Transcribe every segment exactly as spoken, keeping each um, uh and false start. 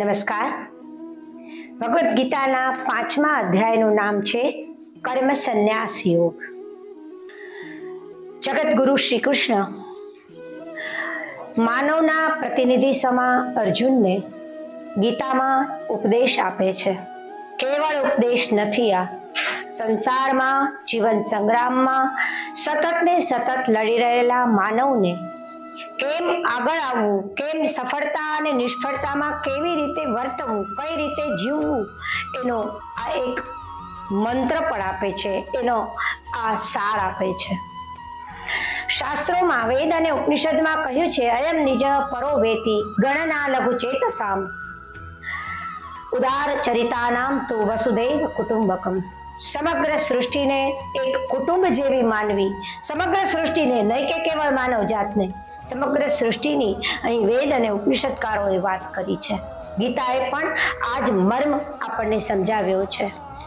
नमस्कार। भगवद गीता पांचमा अध्यायનું નામ છે કર્મ સંન્યાસ યોગ। જગત ગુરુ શ્રી કૃષ્ણ માનવના પ્રતિનિધિ સમા અર્જુનને ગીતામાં ઉપદેશ આપે છે। કેવળ ઉપદેશ નથી, આ સંસારમાં જીવન સંગ્રામમાં સતત ને સતત લડી રહેલા માનવને કેમ આગળ આવવું, કેમ સફળતા અને નિષ્ફળતામાં કેવી રીતે વર્તવું, કઈ રીતે જીવવું, એનો આ એક મંત્ર પણ આપે છે, એનો આ સાર આપે છે। શાસ્ત્રોમાં વેદ અને ઉપનિષદમાં કહ્યું છે, અયમ નિજ પરો વેતી ગણના લઘુ ચેતસામ ઉદાર ચરિતાનામ તો વસુધૈવ કુટુંબકમ। સમગ્ર સૃષ્ટિને એક કુટુંબ જેવી માનવી, સમગ્ર સૃષ્ટિને નહીં કે કેવળ માનવ જાતને, સમગ્ર સૃષ્ટિની અહીં વેદ અને ઉપનિષદકારોએ વાત કરી છે। ગીતાએ પણ આ જ મર્મ આપણને સમજાવ્યો છે।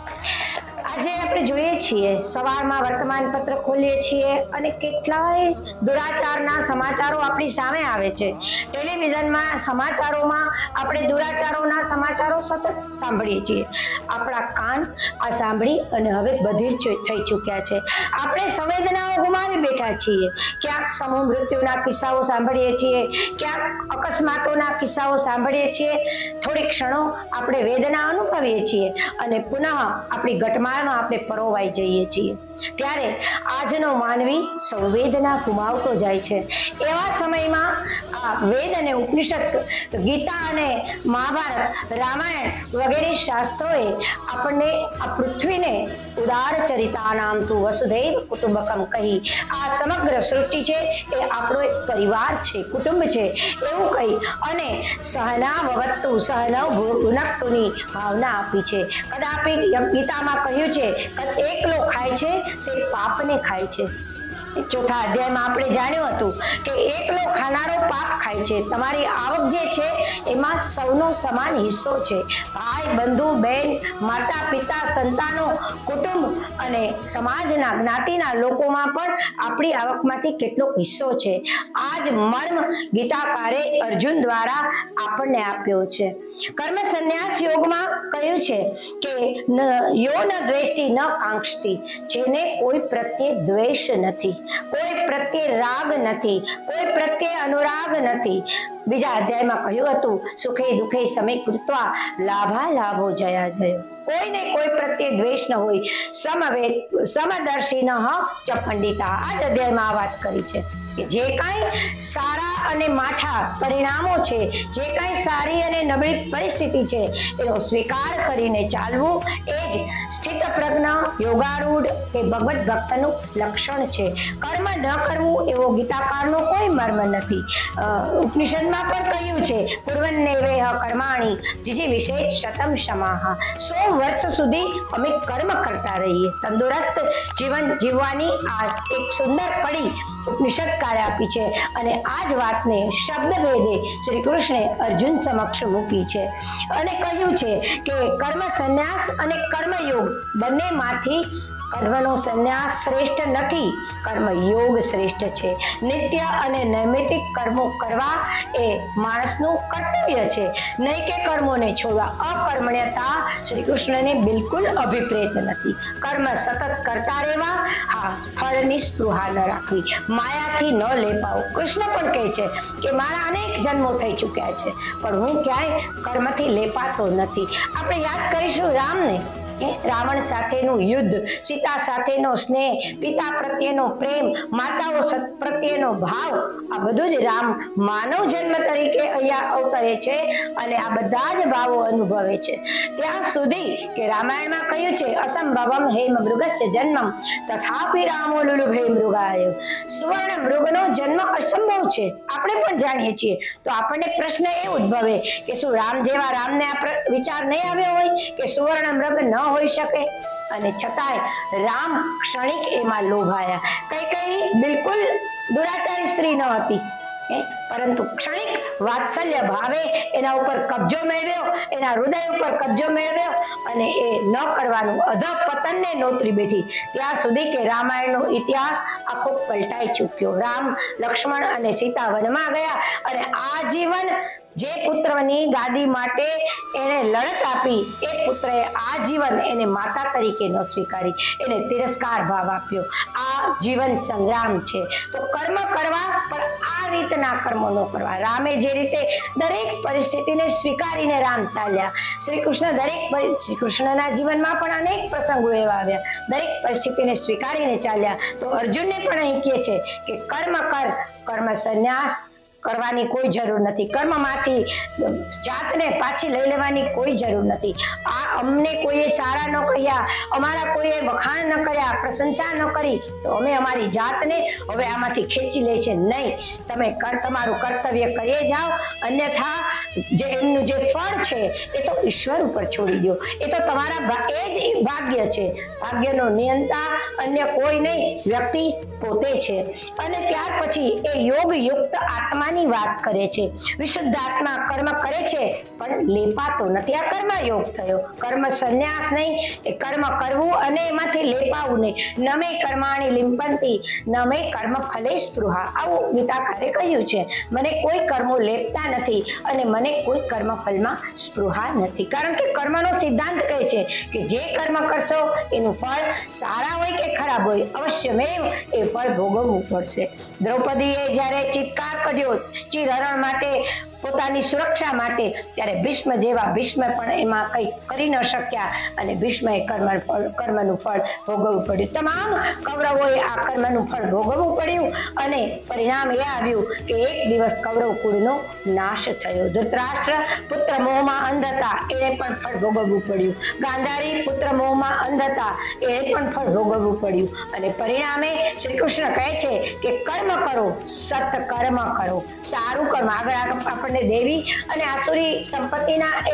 આજે આપણે જોઈએ છીએ, સવારમાં વર્તમાન પત્ર ખોલીએ છીએ અને કેટલાય દુરાચારના સમાચારો આપણી સામે આવે છે। ટેલિવિઝનમાં સમાચારોમાં આપણે દુરાચારોના સમાચારો સતત સાંભળીએ છીએ। આપણા કાન આ સાંભળી અને હવે બધિર થઈ ચૂક્યા છે। આપણે સંવેદનાઓ ગુમાવી બેઠા છીએ। ક્યાંક સમૂહ મૃત્યુના કિસ્સાઓ સાંભળીએ છીએ, ક્યાંક અકસ્માતોના કિસ્સાઓ સાંભળીએ છીએ। થોડી ક્ષણો આપણે વેદના અનુભવીએ છીએ અને પુનઃ આપણી ઘટમાં આપણે પરોવાઈ જઈએ છીએ। ત્યારે આજનો માનવી સંવેદના ગુમાવતો જાય છે। એવા સમયમાં આ વેદ અને ઉપનિષદ, ગીતા અને મહાભારત, રામાયણ વગેરે શાસ્ત્રોએ આપણને આ પૃથ્વીને ઉદાર ચરિતાનામ તુ વસુધૈવ કુટુંબકમ કહી, આ સમગ્ર સૃષ્ટિ છે એ આપણો એક પરિવાર છે, કુટુંબ છે એવું કહી અને સહના ભવત્તુ સહનૌ ભુનક્તુની ભાવના આપી છે। કદાપી ગીતામાં કહ્યું છે કે એકલો ખાય છે તે પાપને ખાય છે। ચોથા અધ્યાયમાં આપણે જાણ્યું હતું કે એકલો ખાનારો પાપ ખાય છે। તમારી આવક જે છે એમાં સૌનો સમાન હિસ્સો છે। ભાઈ, બંધુ, બહેન, માતા, પિતા, સંતાનો, કુટુંબ અને સમાજના જ્ઞાતિના લોકોમાં પણ આપણી આવકમાંથી કેટલો હિસ્સો છે। આ જ મર્મ ગીતાકારે અર્જુન દ્વારા આપણને આપ્યો છે। કર્મ સંન્યાસ યોગમાં કહ્યું છે કે યો ન દ્વેષ્ટિ ન કાંક્ષતિ, જેને કોઈ પ્રત્યે દ્વેષ નથી, કોઈ પ્રત્યે રાગ નથી, કોઈ પ્રત્યે અનુરાગ નથી। બીજા અધ્યાયમાં કહ્યું હતું, સુખે દુઃખે સમય કૃત્વા લાભા લાભો જયા જયો, કોઈને કોઈ પ્રત્યે દ્વેષ ન હોય, સમવેત સમદર્શી ન ચ પંડિતા। આ જ અધ્યાયમાં આ વાત કરી છે કે જે કાંઈ સારા અને માઠા પરિણામો છે, જે કાંઈ સારી અને નબળી પરિસ્થિતિ છે એનો સ્વીકાર કરીને ચાલવું એ જ સ્થિતપ્રજ્ઞ, યોગારૂઢ કે ભગવત ભક્તનું લક્ષણ છે। કર્મ ન કરવું એવો ગીતાકારનો કોઈ મર્મ નથી। ઉપનિષદમાં પણ કહ્યું છે, પૂર્વન્નેવેહ કર્માણી જીજી વિશે શતમ શમાહ, સો વર્ષ સુધી અમે કર્મ કરતા રહીએ। તંદુરસ્ત જીવન જીવવાની આ એક સુંદર કડી ઉપનિષદકારે આપી છે અને આ જ વાતને શબ્દ ભેદે શ્રી કૃષ્ણે અર્જુન સમક્ષ મૂકી છે અને કહ્યું છે કે કર્મ સંન્યાસ અને કર્મયોગ બંનેમાંથી કર્મનો સંન્યાસ શ્રેષ્ઠ નથી, કર્મ યોગ શ્રેષ્ઠ છે। નિત્ય અને નૈમિતિક કર્મો કરવા એ માણસનું કર્તવ્ય છે, નહીં કે કર્મોને છોડવા। અકર્મણ્યતા શ્રી કૃષ્ણને બિલકુલ અભિપ્રેત નથી। કર્મ સતત કરતા રહેવા, હા, ફળની સ્પૃહા ન રાખવી, માયાથી ન લેપાવું। કૃષ્ણ પણ કહે છે કે મારા અનેક જન્મો થઈ ચૂક્યા છે પણ હું ક્યાંય કર્મથી લેપાતો નથી। આપણે યાદ કરીશું રામને, રાવણ સાથેનું યુદ્ધ, સીતા સાથેનો સ્નેહ, પિતા પ્રત્યેનો પ્રેમ, માતાઓ પ્રત્યેનો ભાવ, આ બધું જ રામ માનવ જન્મ તરીકે અહીંયા અવતરે છે અને આ બધા જ ભાવો અનુભવે છે। ત્યાં સુધી કે રામાયણમાં કહ્યું છે, અસંભવમ હેમ મૃગસ્ય જન્મમ તથાપિ રામો લુલુભે મૃગાય, સુવર્ણ મૃગનો જન્મ અસંભવ છે, આપણે પણ જાણીએ છીએ। તો આપણને પ્રશ્ન એ ઉદ્ભવે કે શું રામ જેવા રામને આ વિચાર નહીં આવ્યો હોય કે સુવર્ણ મૃગ ન હોઈ શકે? અને છતાંય રામ ક્ષણિક એમાં લોભાયા। કઈ કઈ બિલકુલ દુરાચારી સ્ત્રી ન હતી, પરંતુ ક્ષણિક વાત્સલ્ય ભાવે એના ઉપર કબજો મેળવ્યો, એના હૃદય ઉપર કબજો મેળવ્યો અને એ ન કરવાનું અધપતનને નોતરી બેઠી ત્યાં સુધી કે રામાયણનો ઇતિહાસ આખો પલટાઈ ચૂક્યો. રામ, લક્ષ્મણ અને સીતા વનમાં ગયા અને આજીવન જે પુત્રની ગાદી માટે એને લડત આપી એ પુત્રએ આજીવન એને માતા તરીકે ન સ્વીકારી, એને તિરસ્કાર ભાવ આપ્યો. આ જીવન સંગ્રામ છે. તો કર્મ કરવા પણ આ રીતના કર્મો ન કરવા. રામે જે રીતે દરેક પરિસ્થિતિને સ્વીકારીને રામ ચાલ્યા, શ્રી કૃષ્ણ દરેક શ્રી કૃષ્ણના જીવનમાં પણ અનેક પ્રસંગો એવા આવ્યા, દરેક પરિસ્થિતિને સ્વીકારીને ચાલ્યા. તો અર્જુનને પણ અહીં કહે છે કે કર્મ કર, કર્મ સંન્યાસ કરવાની કોઈ જરૂર નથી, કર્મમાંથી જાતને પાછી લઈ લેવાની કોઈ જરૂર નથી. આ અમને કોઈએ સારા ન કહ્યા, અમારા કોઈએ વખાણ ન કર્યા, પ્રશંસા ન કરી તો અમે અમારી જાતને હવે આમાંથી ખેંચી લે છે નહીં. તમે તમારું કર્તવ્ય કરીએ જાઓ, અન્યથા જે એમનું જે ફળ છે એ તો ઈશ્વર ઉપર છોડી દો. એ તો તમારા એ જ ભાગ્ય છે. ભાગ્યનો નિયંતા અન્ય કોઈ નહીં, વ્યક્તિ પોતે છે. અને ત્યાર પછી એ યોગ યુક્ત આત્મા ની વાત કરે છે. વિશુદ્ધ આત્મા કર્મ કરે છે પણ લેપાતો નથી. આ કર્મ યોગ થયો. કર્મ સંન્યાસ નહીં, એ કર્મ કરવું અને એમાંથી લેપાવું નહીં. નમે કર્માણી લિંપંતી નમે કર્મ ફલે સ્પૃહા, આવું ગીતાકારે કહ્યું છે. મને કોઈ કર્મો લેપતા નથી અને મને કોઈ કર્મ ફલમાં સ્પૃહા નથી. કારણ કે કર્મનો સિદ્ધાંત કહે છે કે જે કર્મ કરશો એનું ફળ સારા હોય કે ખરાબ હોય અવશ્યમેવ એ ફળ ભોગવવું પડશે. દ્રૌપદીએ જ્યારે ચિત્કાર કર્યો ચિરહરણ માટે, પોતાની સુરક્ષા માટે, ત્યારે ભીષ્મ જેવા ભીષ્મ પણ એમાં કંઈ કરી ન શક્યા અને ભીષ્મએ કર્મ કર્મનું ફળ ભોગવવું પડ્યું. તમામ કૌરવોએ આ કર્મનું ફળ ભોગવવું પડ્યું અને પરિણામ એ આવ્યું કે એક દિવસ કૌરવ કુળનો નાશ થયો. ધૃતરાષ્ટ્ર પુત્ર મોહમાં અંધ હતા, એને પણ ફળ ભોગવવું પડ્યું. ગાંધારી પુત્ર મોહમાં અંધ હતા, એને પણ ફળ ભોગવવું પડ્યું. અને પરિણામે શ્રી કૃષ્ણ કહે છે કે કર્મ કરો, સત કર્મ કરો, સારું કર્મ. આગળ આપણે દેવી અને આસુરી સંપત્તિના એ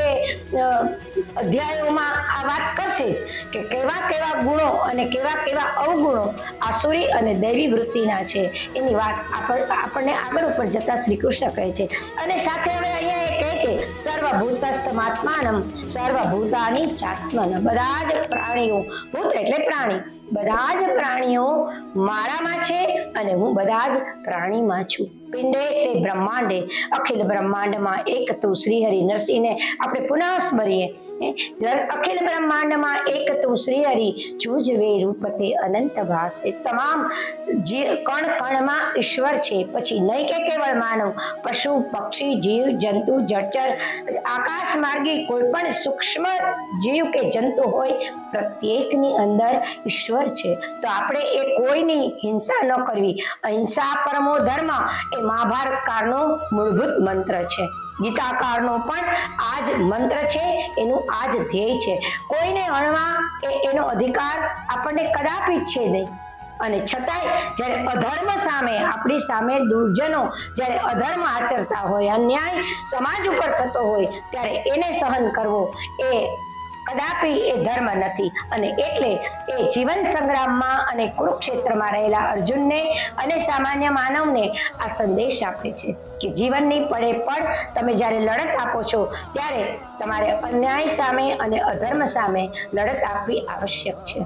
અધ્યાયોમાં આ વાત કરશે કે કેવા કેવા ગુણો અને કેવા કેવા અવગુણો આસુરી અને દૈવી વૃત્તિના છે એની વાત આપણને આગળ ઉપર જતા શ્રી કૃષ્ણ કહે છે. અને સાથે હવે અહીંયા એ કહે છે સર્વભૂતસ્થમાત્માનમ સર્વભૂતાની ચાત્મન, બધા જ પ્રાણીઓ, ભૂત એટલે પ્રાણી, બધા જ પ્રાણીઓ મારામાં છે અને હું બધા જ પ્રાણીમાં છું. પિંડે તે બ્રહ્માંડે, અખિલ બ્રહ્માંડમાં એક તું શ્રી હરિ. નરસિંહને આપણે પુનઃ સ્મરીએ. અખિલ બ્રહ્માંડમાં એક તું શ્રી હરિ, જુજવે રૂપતે અનંત ભાસે. તમામ જે કણ કણમાં ઈશ્વર છે. પછી નહીં કે કેવળ માનવ, પશુ પક્ષી જીવ જંતુ જળચર આકાશ માર્ગી કોઈ પણ સૂક્ષ્મ જીવ કે જંતુ હોય પ્રત્યેકની અંદર ઈશ્વર છે. તો આપણે એ કોઈની હિંસા ન કરવી. અહિંસા પરમો ધર્મ એ મહાભારત કાળનો મૂળભૂત મંત્ર છે. ગીતાકારનો પણ આ જ મંત્ર છે, એનું આ જ ધ્યેય છે. કોઈને અણવા એ એનો અધિકાર આપણને કદાપી છે નહીં. અને છતાંય જ્યારે અધર્મ સામે, આપણી સામે દુર્જનો જ્યારે અધર્મ આચરતા હોય, અન્યાય સમાજ ઉપર થતો હોય ત્યારે એને સહન કરવો એ કદાપી એ ધર્મ નથી. અને એટલે એ જીવન સંગ્રામમાં અને કુરુક્ષેત્રમાં રહેલા અર્જુનને અને સામાન્ય માનવને આ સંદેશ આપે છે કે જીવનની પડે પડ તમે જ્યારે લડત આપો છો ત્યારે તમારે અન્યાય સામે અને અધર્મ સામે લડત આપવી આવશ્યક છે.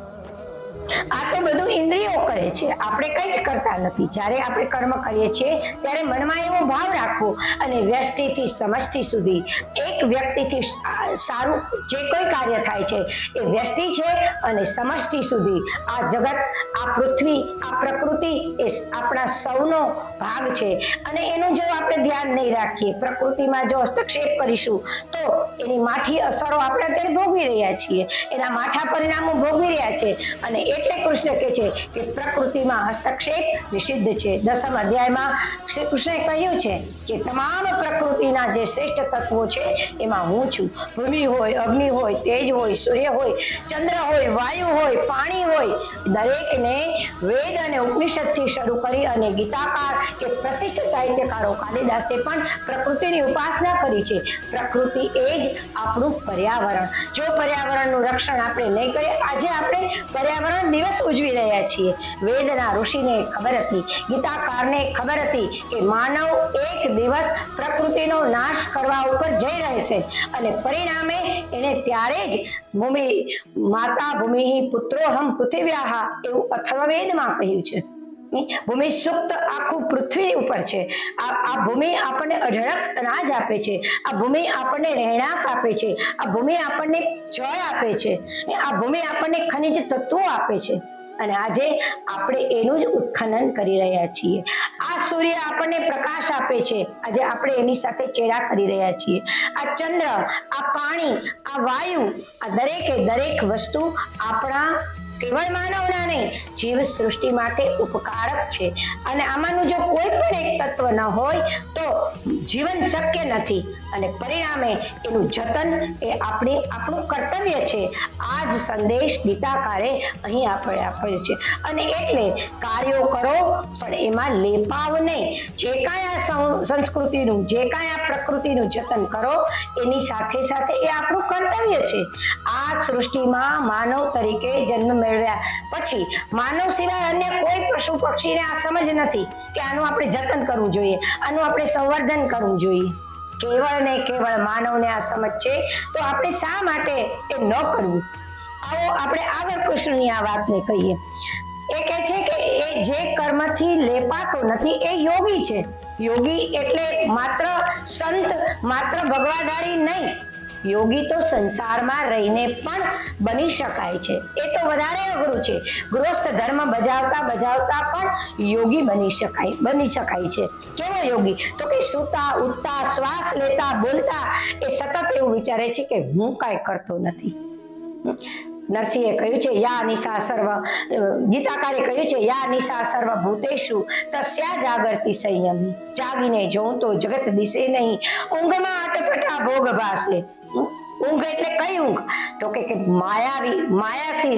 આ તો બધું ઇન્દ્રિયો કરે છે, આપણે કંઈ જ કરતા નથી. જ્યારે આપણે કર્મ કરીએ છીએ ત્યારે મનમાં એવો ભાવ રાખવો અને વ્યષ્ટિથી સમષ્ટિ સુધી એક વ્યક્તિથી સારું જે કોઈ કાર્ય થાય છે એ વ્યષ્ટિ છે અને સમષ્ટિ સુધી આ જગત, આ પૃથ્વી, આ પ્રકૃતિ એ આપણા સૌનો ભાગ છે. અને એનું જો આપણે ધ્યાન નહીં રાખીએ, પ્રકૃતિમાં જો હસ્તક્ષેપ કરીશું તો એની માઠી અસરો આપણે અત્યારે ભોગવી રહ્યા છીએ, એના માઠા પરિણામો ભોગવી રહ્યા છે. અને એટલે કૃષ્ણ કહે છે કે પ્રકૃતિમાં હસ્તક્ષેપ નિષિદ્ધ છે. દસમ અધ્યાયમાં શ્રી કૃષ્ણે કહ્યું છે કે તમામ પ્રકૃતિના જે શ્રેષ્ઠ તત્વો છે એમાં હું છું. ભૂમિ હોય, અગ્નિ હોય, તેજ હોય, સૂર્ય હોય, ચંદ્ર હોય, વાયુ હોય, પાણી હોય, દરેકને વેદ અને ઉપનિષદથી શરૂ કરી અને ગીતાકાર કે પ્રસિદ્ધ સાહિત્યકારો કાલિદાસે પણ પ્રકૃતિની ઉપાસના કરી છે. પ્રકૃતિ એ જ આપણું પર્યાવરણ. જો પર્યાવરણનું રક્ષણ આપણે નહીં કરીએ, આજે આપણે પર્યાવરણ દિવસ ઉજવી રહ્યા છીએ। વેદના ઋષિને ખબર હતી, ગીતાકારને ખબર હતી કે માનવ એક દિવસ પ્રકૃતિનો નાશ કરવા ઉપર જઈ રહે છે અને પરિણામે એને ત્યારે જ ભૂમિ માતા ભૂમિ પુત્રોહમ પૃથિવ્યાહ એવું અથર્વવેદમાં કહ્યું છે। ભૂમિ સુક્ત આખું પૃથ્વી ઉપર છે। આ આ ભૂમિ આપણને અઢળક અનાજ આપે છે, આ ભૂમિ આપણને રહેણાંક આપે છે, આ ભૂમિ આપણને જળ આપે છે, આ ભૂમિ આપણને ખનિજ તત્વો આપે છે અને આજે આપણે એનું જ ઉત્ખનન કરી રહ્યા છીએ। આ સૂર્ય આપણને પ્રકાશ આપે છે, આજે આપણે એની સાથે ચેડા કરી રહ્યા છીએ। આ ચંદ્ર, આ પાણી, આ વાયુ, આ દરેકે દરેક વસ્તુ આપણા કેવળ માનવના નહીં જીવ સૃષ્ટિ માટે ઉપકારક છે અને આમાંનું જો કોઈ પણ એક તત્વ ન હોય તો જીવન શક્ય નથી અને પરિણામે એનું જતન એ આપણી આપણું કર્તવ્ય છે। આ જ સંદેશ ગીતાકારે અહીં આપણે આપ્યો છે અને એટલે કાર્યો કરો પણ એમાં લેપાવ નહીં। જે કાંઈ આ સંસ્કૃતિનું, જે કાંઈ આ પ્રકૃતિનું જતન કરો એની સાથે સાથે એ આપણું કર્તવ્ય છે। આ સૃષ્ટિમાં માનવ તરીકે જન્મ મેળવ્યા પછી માનવ સિવાય અન્ય કોઈ પશુ પક્ષીને આ સમજ નથી કે આનું આપણે જતન કરવું જોઈએ, આનું આપણે સંવર્ધન કરવું જોઈએ। કેવળ ને કેવળ માનવને આ સમજ છે તો આપણે શા માટે એ ન કરવું? આવો આપણે આગળ કૃષ્ણની આ વાતને કહીએ। એ કહે છે કે એ જે કર્મથી લેપાતો નથી એ યોગી છે। યોગી એટલે માત્ર સંત, માત્ર ભગવાદારી નહીં, યોગી તો સંસારમાં રહીને પણ બની શકાય છે। એ તો વધારે અઘરું છે। ગૃહસ્થ ધર્મ બજાવતા બજાવતા પણ યોગી બની શકાય બની શકાય છે। કેવો યોગી? તો કે સૂતા ઉઠતા શ્વાસ લેતા બોલતા એ સતત એવું વિચારે છે કે હું કાંઈ કરતો નથી। નરસિંહે કહ્યું છે યા નિશા સર્વ, ગીતાકારે કહ્યું છે યા નિશા સર્વ ભૂતેષુ તસ્યા જાગરતી સંયમી। જાગીને જોઉં તો જગત દિશે નહીં, ઊંઘમાં અટપટા ભોગ ભાસે। ઊંઘ એટલે કઈ ઊંઘ? તો કે માયાવી, માયાથી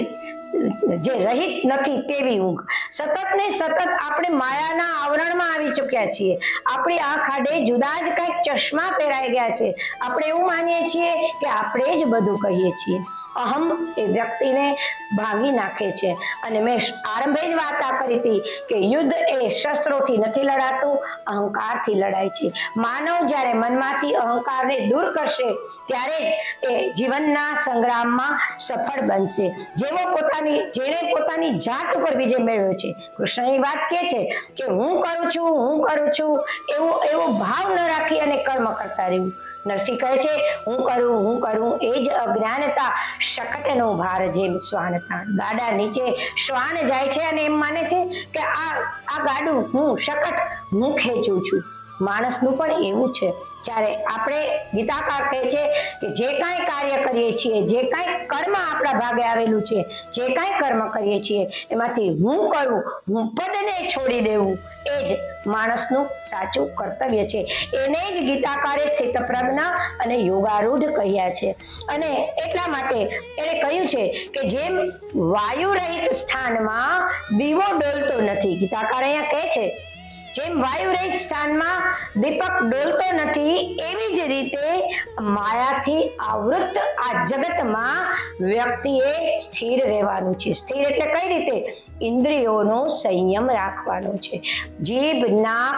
જે રહિત નથી તેવી ઊંઘ। સતત ને સતત આપણે માયાના આવરણમાં આવી ચૂક્યા છીએ। આપણી આંખ આડે જુદા જ કઈક ચશ્મા પહેરાઈ ગયા છે। આપણે એવું માનીએ છીએ કે આપણે જ બધું કહીએ છીએ। અહમ એ વ્યક્તિને ભાંગી નાખે છે અને મેં આરંભે જ વાત આ કરી હતી કે યુદ્ધ એ શસ્ત્રોથી નથી લડાતું, અહંકારથી લડાય છે। માનવ જ્યારે મનમાંથી અહંકારને દૂર કરશે ત્યારે જ એ જીવનના સંગ્રામમાં સફળ બનશે। જેવો પોતાની જેણે પોતાની જાત ઉપર વિજય મેળવ્યો છે, કૃષ્ણની વાત કહે છે કે હું કરું છું, હું કરું છું એવો એવો ભાવ ન રાખી અને કર્મ કરતા રહેવું। નરસિંહ કહે છે હું કરું હું કરું એ જ અજ્ઞાનતા, શકટનો ભાર જેમ શ્વાન તાણ। ગાડા નીચે શ્વાન જાય છે અને એમ માને છે કે આ આ ગાડું હું શકટ હું ખેંચું છું। માણસનું પણ એવું છે। જ્યારે આપણે ગીતાકાર કહે છે કે જે કાંઈ કાર્ય કરીએ છીએ, જે કાંઈ કર્મ આપણા ભાગે આવેલું છે, જે કાંઈ કર્મ કરીએ છીએ એમાંથી હું કરું, હું પદને છોડી દેવું એ જ માણસનું સાચું કર્તવ્ય છે। એને જ ગીતાકારે સ્થિતપ્રજ્ઞ અને યોગારૂઢ કહ્યા છે અને એટલા માટે એને કહ્યું છે કે જેમ વાયુ રહિત સ્થાનમાં દીવો ડોલતો નથી, ગીતાકાર અહીંયા કહે છે જેમ વાયુ રહિત સ્થાનમાં દીપક ડોલતો નથી એવી જ રીતે માયાથી આવૃત આ જગતમાં વ્યક્તિએ સ્થિર રહેવાનું છે। સ્થિર એટલે કઈ રીતે? ઇન્દ્રિયોનો સંયમ રાખવાનો છે। જીભ, નાક,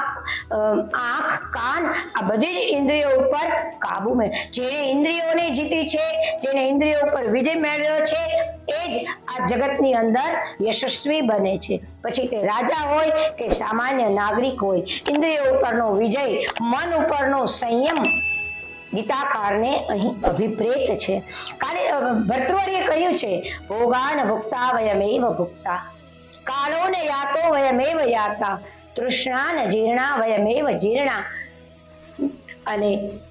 આંખ, કાન આ બધી જ ઇન્દ્રિયો ઉપર કાબુ મેં જેણે ઇન્દ્રિયોને જીતી છે, જેણે ઇન્દ્રિયો ઉપર વિજય મેળવ્યો છે એ જ આ જગતની અંદર યશસ્વી બને છે। પછી તે રાજા હોય કે સામાન્ય નાગરિક હોય, ઇન્દ્રિયો ઉપરનો વિજય, મન ઉપરનો સંયમ ગીતાકારને અહીં અભિપ્રેત છે। કારણ ભર્તૃહરિએ કહ્યું છે ભોગાન ભુક્તા વયમેવ ભુક્તા, કાળોને યાતો વયમેવ યાતા, તૃષ્ણાન જીર્ણા વયમેવ જીર્ણા। અને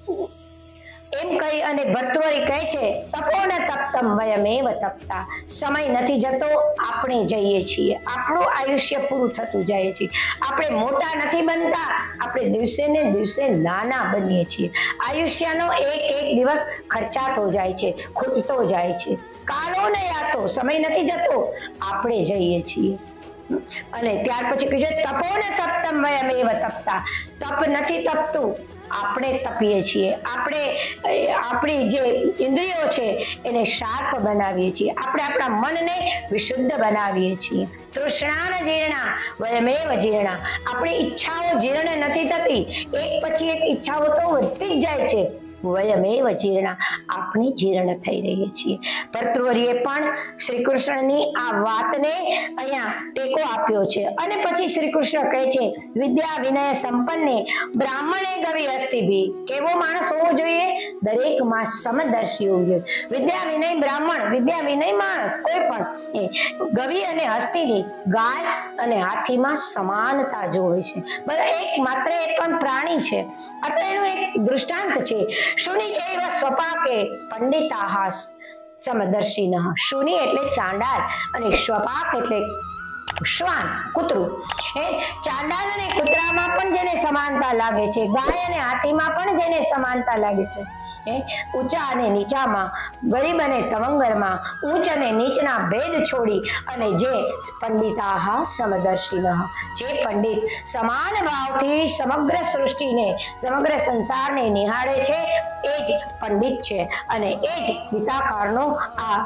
એમ કહી અને ભર્તૃહરિ કહે છે તપોન તપ્તમ વયમેવ તપ્તા, સમય નથી જતો આપણે જઈએ છીએ, આપણું આયુષ્ય પૂરું થતું જાય છે। આપણે મોટા નથી બનતા, આપણે દિવસે ને દિવસે નાના બનીએ છીએ। આયુષ્યનો એક એક દિવસ ખર્ચાતો જાય છે, ખૂટતો જાય છે। કાલો ને યાતો, સમય નથી જતો આપણે જઈએ છીએ। અને ત્યાર પછી કીધું તપોને તપ્તમ વયમેવ તપ્તા, તપ નથી તપતું આપણે તપીએ છીએ, આપણે આપણી જે ઇન્દ્રિયો છે એને શાર્પ બનાવીએ છીએ, આપણે આપણા મનને વિશુદ્ધ બનાવીએ છીએ. તૃષ્ણાન જીર્ણા વયમેવ જીર્ણા. આપણી ઈચ્છાઓ જીર્ણ નથી થતી, એક પછી એક ઈચ્છાઓ તો વધતી જ જાય છે. વયમેવ જીર્ણા, આપણે જીર્ણ થઈ રહીએ છીએ. ભર્તૃહરિએ પણ શ્રી કૃષ્ણની આ વાતને અહીંયા ટેકો આપ્યો છે. અને પછી શ્રી કૃષ્ણ કહે છે વિદ્યા વિનય સંપન્ને બ્રાહ્મણે ગવિ હસ્તિભી. કેવો માણસ હોવો જોઈએ? દરેક માં સમદર્શી હોવો જોઈએ. વિદ્યા વિનય બ્રાહ્મણ, વિદ્યા વિનય માણસ કોઈ પણ, ગવિ અને હસ્તીની, ગાય અને હાથીમાં સમાનતા જોવે છે. બધા એક માત્ર એક પણ પ્રાણી છે. અત્યારે એનું એક દૃષ્ટાંત છે. શુનિ ચૈવ સ્વપાકે પંડિતાહ સમદર્શિનઃ. શુનિ એટલે ચાંડાલ અને સ્વપાક એટલે શ્વાન, કૂતરું. એ ચાંડાલ અને કૂતરામાં પણ જેને સમાનતા લાગે છે, ગાય અને હાથીમાં પણ જેને સમાનતા લાગે છે, ઊંચા અને નીચામાં, ગરીબ અને તવંગરમાં, ઊંચ અને નીચના ભેદ છોડી અને જે પંડિતાહ સમદર્શિનઃ, જે પંડિત સમાન ભાવથી સમગ્ર સૃષ્ટિને, સમગ્ર સંસારને નિહાળે છે, એ જ પંડિત છે. અને એ જ ગીતાકારનો આ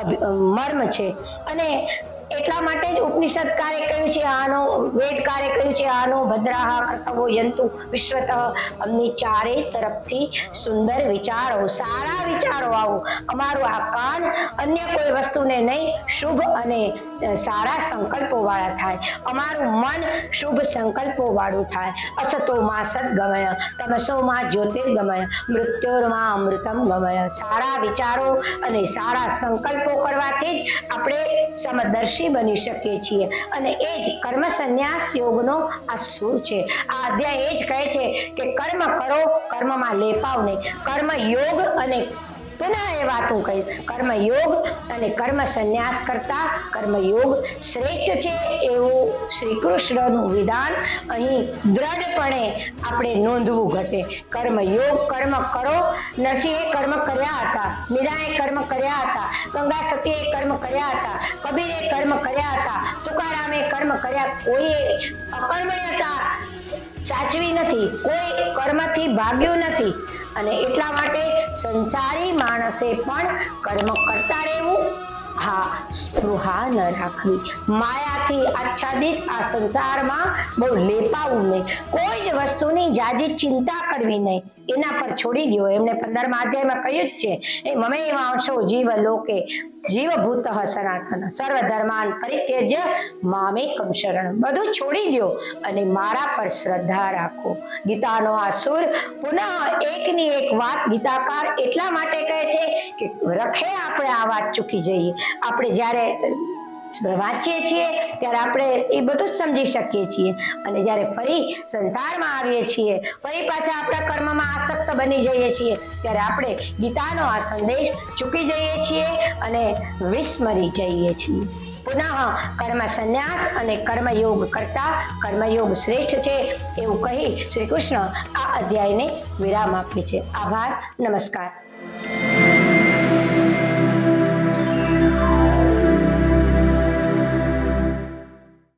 મર્મ છે. અને એટલા માટે જ ઉપનિષદકારે કહ્યું છે, આનો વેદકારે કહ્યું છે, આનો ભદ્રાહ કર્તવો યંતુ વિશ્વતઃ. અમની ચારે તરફથી સુંદર વિચારો, સારા વિચારો આવો. અમારું આ કાન અન્ય કોઈ વસ્તુને નહીં, શુભ અને સારા સંકલ્પો વાળા થાય. અમારું મન શુભ સંકલ્પો વાળું થાય. અસતો માં સદગમય, તમસો માં જ્યોતિર્ગમય, મૃત્યોર્માં અમૃતમ ગમય. સારા વિચારો અને સારા સંકલ્પો કરવાથી જ આપણે સમદર્શી બની શકીએ છીએ. અને એ જ કર્મ સંન્યાસ યોગનો આ સૂર છે. આ અધ્યાય એ જ કહે છે કે કર્મ કરો, કર્મમાં લેપાવ નહીં. કર્મ યોગ અને પુનઃ એ વાત હું કહીશ, કર્મ યોગ અને કર્મ સંન્યાસ કરતા કર્મ યોગ શ્રેષ્ઠ છે એવું શ્રી કૃષ્ણનું વિધાન અહીં દ્રઢપણે આપણે નોંધવું ઘટે. કર્મ યોગ, કર્મ કરો. નરસિંહે કર્મ કર્યા હતા, મીરાએ કર્મ કર્યા હતા, ગંગા સતીએ કર્મ કર્યા હતા, કબીરે કર્મ કર્યા હતા, તુકારામે કર્મ કર્યા. કોઈએ અકર્મણ્યતા સાચવી નથી, કોઈ કર્મથી ભાગ્યું નથી. અને એટલા માટે સંસારી માણસે પણ કર્મ કરતા રહેવું, હા, સ્પૃહા ન રાખવી. માયાથી આચ્છાદિત આ સંસારમાં બહુ લેપાવું નહીં. કોઈ જ વસ્તુની જાજી ચિંતા કરવી નહીં, એના પર છોડી દો. એમને પંદરમા અધ્યાયમાં કહ્યું જ છે, એ મમે વાંશો જીવ લોકે જીવભૂત સનાતન સર્વધર્માન પરિત્યજ્ય મામેકમ શરણ. બધું છોડી દો અને મારા પર શ્રદ્ધા રાખો. ગીતાનો આ સુર પુનઃ એકની એક વાત ગીતાકાર એટલા માટે કહે છે કે રખે આપણે આ વાત ચૂકી જઈએ. આપણે જ્યારે વાંચીએ છીએ ત્યારે આપણે એ બધું જ સમજી શકીએ છીએ. અને જ્યારે ફરી સંસારમાં આવીએ છીએ, ફરી પાછા આપણા કર્મમાં આસક્ત બની જઈએ છીએ, ત્યારે આપણે ગીતાનો આ સંદેશ ચૂકી જઈએ છીએ અને વિસ્મરી જઈએ છીએ. પુનઃ કર્મ સંન્યાસ અને કર્મયોગ કરતા કર્મયોગ શ્રેષ્ઠ છે એવું કહી શ્રી કૃષ્ણ આ અધ્યાયને વિરામ આપે છે. આભાર. નમસ્કાર.